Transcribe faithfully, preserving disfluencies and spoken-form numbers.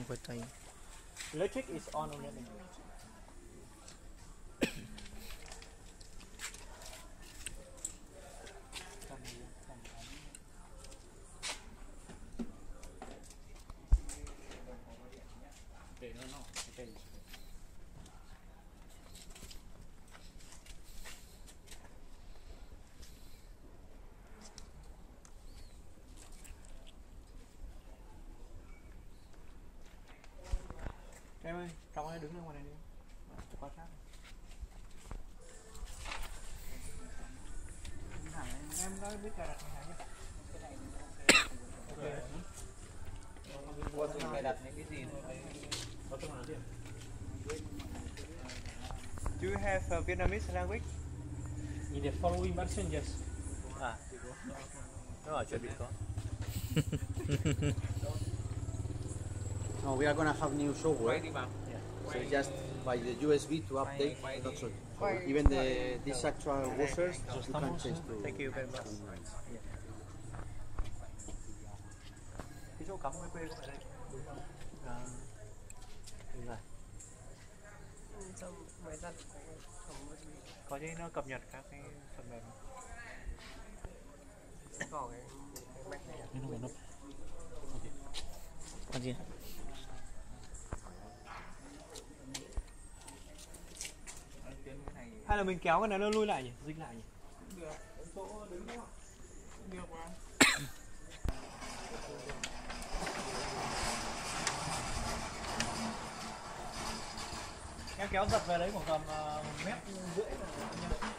với tay. Electric is on already. Để nó nó okay. Em ơi, Trọng ơi đứng ra ngoài này đi. Quan sát. Em đã biết cài đặt này hả? Qua thử cài đặt những cái gì thôi. Do you have a Vietnamese language? In the following version, yes. À, nó ở chuẩn bị có. No, we are going to have new software. So just by the U S B to update, that's all. So even the these actual washers, you can change to. Thank you very much. Cái chỗ cắm cái quê có ở đây. Đúng không? À, đúng rồi. Có chứ nó cập nhật các cái phần mềm. Có cái Mac này. Con gì? Hay là mình kéo cái này nó lui lại nhỉ? Dính lại nhỉ? Được. Chỗ đứng đó. Được mà. Em kéo giật về đấy khoảng tầm uh, một mét rưỡi là